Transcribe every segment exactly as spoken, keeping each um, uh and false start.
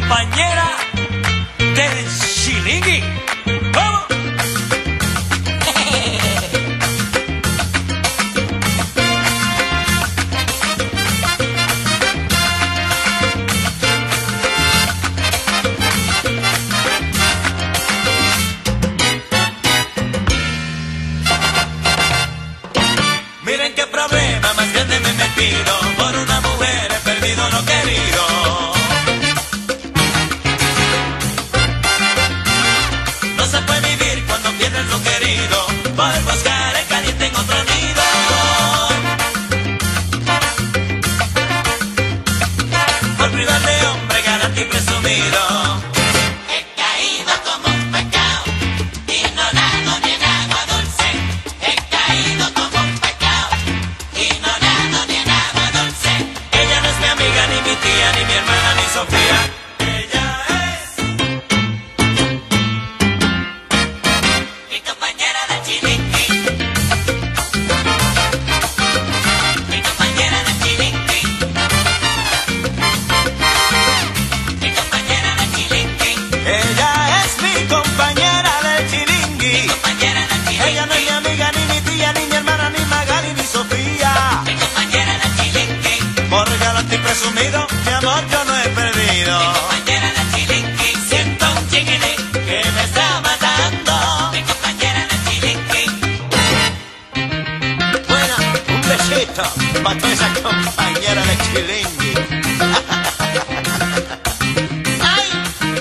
compañera del Chilingui. ¡Vamos! Miren qué problema más grande me he metido, por una mujer he perdido lo querido. No se puede vivir cuando pierdes lo querido, por buscar el caliente en otro nido. Por privar de hombre galante y presumido, he caído como un pecado, ignorado ni en agua dulce. He caído como un pecado, ignorado ni en agua dulce. Ella no es mi amiga, ni mi tía, ni mi hermana, ni Sofía. Ella es mi compañera de Chilingui. Mi compañera de Chilingui. Mi compañera de Chilingui. Ella es mi compañera de Chilingui. Mi compañera de Chilingui. Ella no es mi amiga, ni mi tía, ni mi hermana, ni Magali, ni Sofía. Mi compañera de Chilingui. Por galante y presumido, mi amor yo no he perdido. Mi compañera de Chilingui. Siento un chiquilín que me está matando. Mi compañera de Chilingui. Bueno, un besito para toda esa compañera de Chilingui. ¡Ay!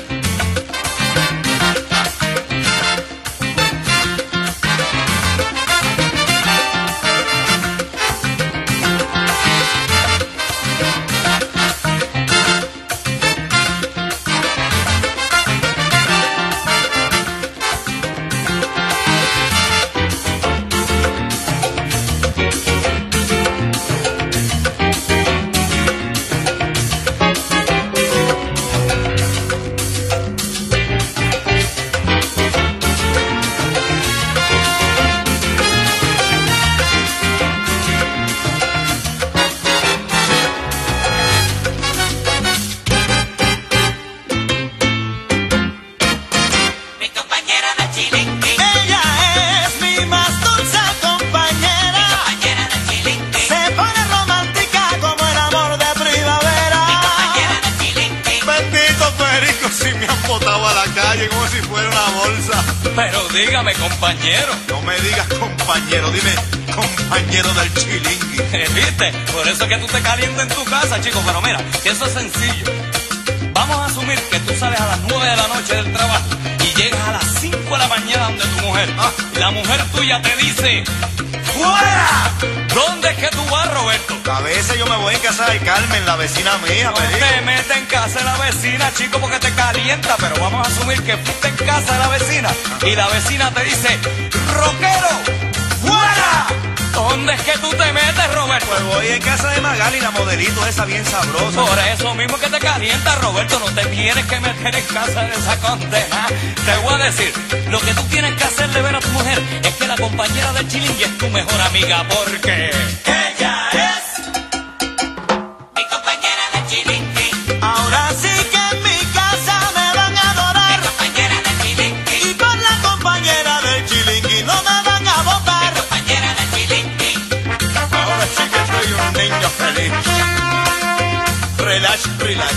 Mi compañera de Chilingui. Ella es mi más dulce compañera. Compañera de Chilingui. Se pone romántica como el amor de primavera. Compañera de Chilingui. Bendito perico, si me han botado a la calle como si fuera una bolsa. Pero dígame, compañero. No me digas compañero, dime compañero del Chilingui. ¿Viste? Por eso es que tú te calientas en tu casa, chico. Pero mira, que eso es sencillo. Vamos a asumir que tú sales a las nueve de la noche del trabajo y llegas a las cinco de la mañana donde tu mujer. Ah. Y la mujer tuya te dice: ¡fuera! ¿Dónde es que tú vas, Roberto? A veces yo me voy en casa de Carmen, la vecina mía, No perico. te metes en casa de la vecina, chico, porque te calienta. Pero vamos a asumir que fuiste en casa de la vecina y la vecina te dice: ¡rockero! ¡fuera! ¿Dónde es que tú te metes, Roberto? Pues voy en casa de Magali, la modelito esa bien sabrosa. Por eso mismo que te calienta, Roberto, no te tienes que meter en casa de esa condena. Te voy a decir, lo que tú tienes que hacerle ver a tu mujer es que la compañera del Chilingui es tu mejor amiga, porque ella es mi compañera de Chilingui. Ahora sí que en mi casa me van a adorar. Mi compañera de Chilingui. Y por la compañera del Chilingui no me van a votar. Mi compañera de Chilingui. Ahora sí que soy un niño feliz. Relax, relax.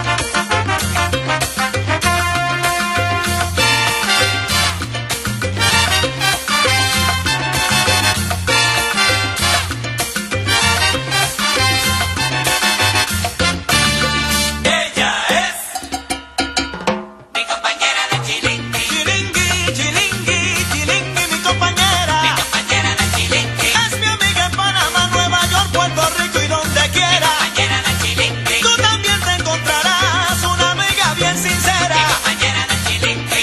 Ella es mi compañera de Chilingui. Chilingui, Chilingui, Chilingui, mi compañera. Mi compañera de Chilingui. Es mi amiga en Panamá, Nueva York, Puerto Rico y donde Mi quiera. compañera de Chilingui. Tú también te encontrarás una amiga bien sincera. Mi compañera de Chilingui.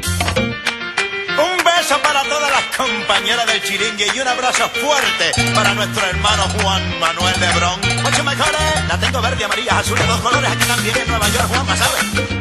Un beso para todas las compañeras del Chilingui y un abrazo fuerte para nuestro hermano Juan Manuel Lebrón. Ocho mejores, la tengo verde, amarilla, azul, de dos colores, aquí también en Nueva York, Juanma, ¿sabes?